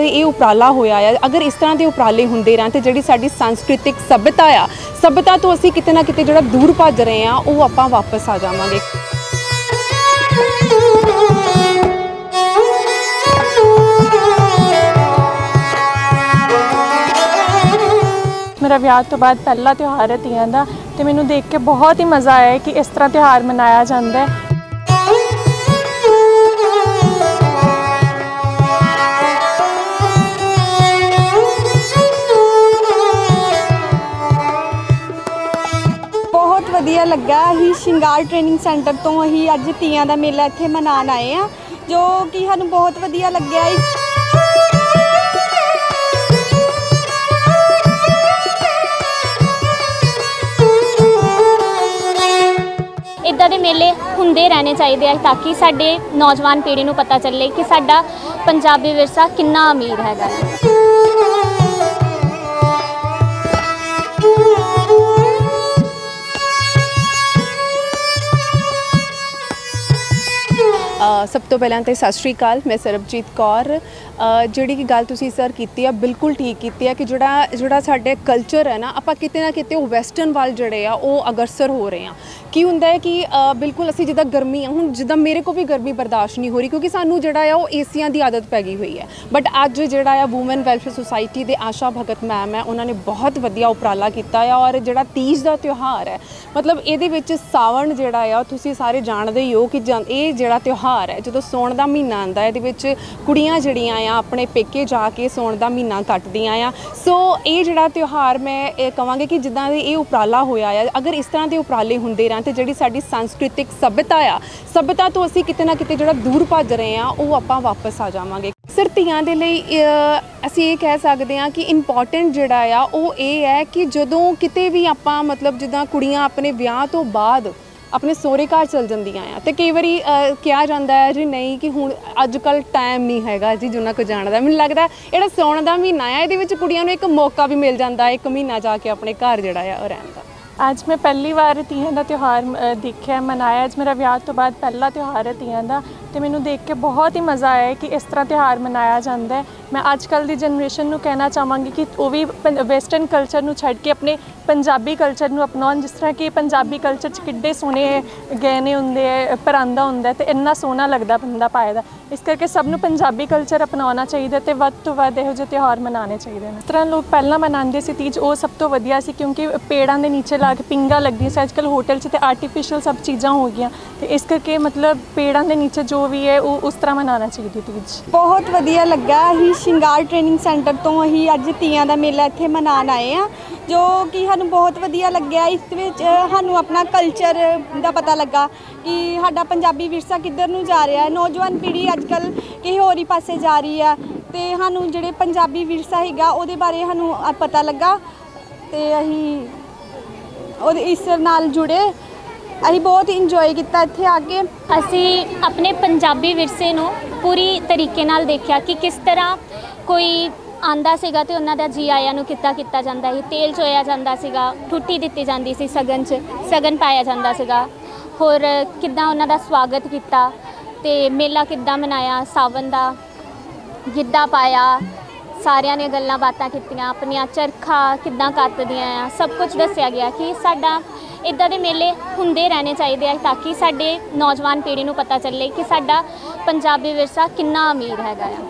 ये उपराला होया है, अगर इस तरह के उपराले होंदे रहन तो जिहड़ी साडी सांस्कृतिक सभ्यता तो असीं किते ना किते जिहड़ा दूर भज रहे हैं वो आपां वापस आ जावांगे। मेरा विआह तो बाद पहला त्यौहार है तियां दा ते मैनूं देख के बहुत ही मज़ा आया कि इस तरह त्यौहार मनाया जाता है। बहुत वधिया लगा। असीं श्रृंगार ट्रेनिंग सेंटर तो असीं अज तियां दा मेला इत्थे मनाउण आए हैं, जो कि सानूं बहुत वधिया लग्गिआ। इदां दे मेले हुंदे रहने चाहिए हैं ताकि साडे नौजवान पीढ़ी नूं पता चले कि साडा पंजाबी विरसा कितना अमीर हैगा। सब तो पहलां तो सत श्री अकाल, मैं सरबजीत कौर। जिहड़ी कि गल तुसीं सर कीती है बिल्कुल ठीक कीती है कि जिहड़ा साडे कल्चर है ना आपां किते ना किते वैसटर्न वाल जिहड़े आ वो अग्रसर हो रहे हैं। की हुंदा है कि बिल्कुल असीं जिद्दां गर्मी हुण जिद्दां मेरे को भी गर्मी बर्दाश्त नहीं हो रही क्योंकि सानूं जिहड़ा आ वो एसियां दी आदत पै गई हुई है। बट अज जिहड़ा आ वूमेन वैलफेयर सोसाइटी दे आशा भगत मैम है, उन्होंने बहुत वधिया उपराला कीता है। और जिहड़ा तीज दा त्यौहार है मतलब इहदे विच सावण जिहड़ा आ तुसीं सारे जाणदे ही हो कि ये जिहड़ा त्यौहार है जो सौण दा महीना आंदा है, ये कुड़ियां जिहड़ियां आ अपने पेके जाके सौण दा महीना कटदियां आ। सो ये जिहड़ा त्यौहार मैं कहांगी कि जिद्दां ये उपराला होया है, अगर इस तरह के उपराले हुंदे रहन तो जिहड़ी साडी सांस्कृतिक सभ्यता तो असीं किते ना किते जिहड़ा दूर भज रहे हैं वो आपां वापस आ जावांगे। सर तियां दे लई असीं ये कह सकते हैं कि इंपॉर्टेंट जिहड़ा आ वो ये है कि जदों किते भी आपां मतलब जिद्दां कुड़ियां अपने विआह तो बाद अपने सोहरे घर चल जांदियां आ ते कई वारी कहा जाता है जी नहीं कि हुण अजकल टाइम नहीं हैगा जी जिन्ना को जाण दा। मैनूं लगदा जिहड़ा सौण दा महीना है इहदे विच कुड़ियां नूं एक मौका भी मिल जाता है, एक महीना जाके अपने घर जिहड़ा आ रहण दा। अज मैं पहली बार तियां दा त्यौहार देखिया मनाया। अज मेरा विआह तो बाद पहला त्यौहार है तियां दा ते मैनूं देख के बहुत ही मज़ा आया कि इस तरह त्यौहार मनाया जाता है। मैं अजकल की जनरेशन नूं कहना चाहांगी कि वो भी वेस्टर्न कल्चर नूं छड्ड के अपने पंजाबी कल्चर नूं अपनाउण। जिस तरह कि पंजाबी कल्चर च किड्डे सोहणे गहने हुंदे है, परांदा हुंदा ते इन्ना सोहना लगदा बंदा पाए दा। इस करके सब नूं पंजाबी कल्चर अपनाउणा चाहिए ते वध तो वध इहो जिहे त्यौहार मनाने चाहिए ने। इस तरह लोग पहलां मनाते सी तीज, वो सब तो वधिया सी क्योंकि पेड़ां दे नीचे ला के पिंगा लगदियां सी। अजकल होटल च ते आर्टिफिशियल सब चीज़ां हो गईयां ते इस करके मतलब पेड़ां दे नीचे जो भी है वो उस तरह मनाना चाहिए तीज। बहुत वधिया लगा। असीं श्रृंगार ट्रेनिंग सेंटर तो असीं अज तियां दा मेला इत्थे मनाउण आए हैं, जो कि सानूं बहुत वधिया लग्गिआ। इस विच सानूं अपना कल्चर दा पता लगा कि साडा पंजाबी विरसा किधर नूं जा रहा है। नौजवान पीढ़ी अजकल किसी होर ही पासे जा रही है ते सानूं जिहड़े पंजाबी विरसा हैगा उहदे बारे सानूं पता लगा ते असीं इस नाल जुड़े। असीं बहुत इंजॉय किया इत्थे आके। असीं अपने पंजाबी विरसे नूं पूरी तरीके नाल देखिया कि किस तरह कोई आंदा सीगा ते उन्हां दा जी आया नूं किता जांदा सी, तेल चोया जांदा सीगा, ठुट्टी दित्ती जांदी सी, सगन पाया जांदा सीगा, होर किद्दां उन्हां दा स्वागत किया ते मेला किद्दां मनाया, सावन दा गिद्धा पाया, सारिਆਂ ने गल्लां बातां कीतियां, अपनियां चरखा किद्दां कत्तदियां आ, सब कुछ दस्सिया गया कि साडा इदां दे मेले हुंदे रहने चाहिए हैं ताकि साडे नौजवान पीढ़ी नूं पता चले कि साडा पंजाबी विरसा कितना अमीर हैगा।